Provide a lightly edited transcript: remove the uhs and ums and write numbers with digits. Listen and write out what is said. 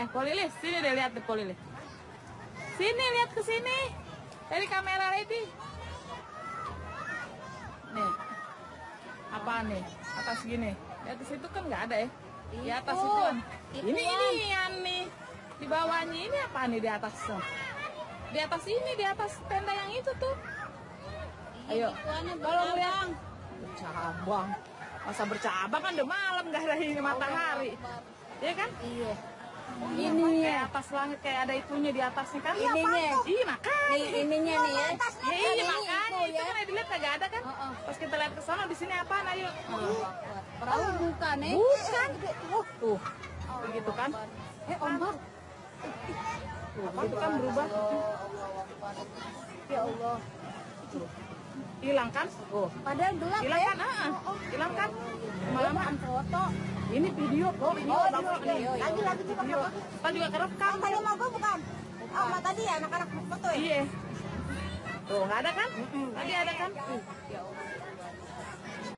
Polilis, sini deh lihat deh Polilis. Sini lihat ke sini. Dari kamera ready. Nih. Apaan nih? Atas gini. Di atas itu kan nggak ada ya. Di atas itu kan. Ini yang nih. Di bawahnya ini apa nih di atas? Di atas ini, di atas tenda yang itu tuh. Ayo. Kalau lihat bercabang. Masa bercabang kan udah malam nggak ada ini matahari. Iya kan? Iya. Ini kayak atas langit kayak ada itunya di atasnya kan? Ininya. Iya makanya. Ininya nih ya. Iya makanya itu kan dilihat kagak ada kan? Pas kita lihat ke sana di sini apaan ayo? Perahu bukan nih. Bukan. Tuh. Begitu kan? Ombak. Tuh, begitu kan berubah. Ya Allah. Hilang kan? Oh. Padahal gelap Hilang ya. kan? Hilang kan? Malaman foto. Ini video kok, video bagus nih. Lagi juga Video. Kan juga kerekam. tadi mau gue bukan. Oh, tadi ya anak-anak foto ya. Iya. Tuh, nggak ada kan? Tadi ada kan?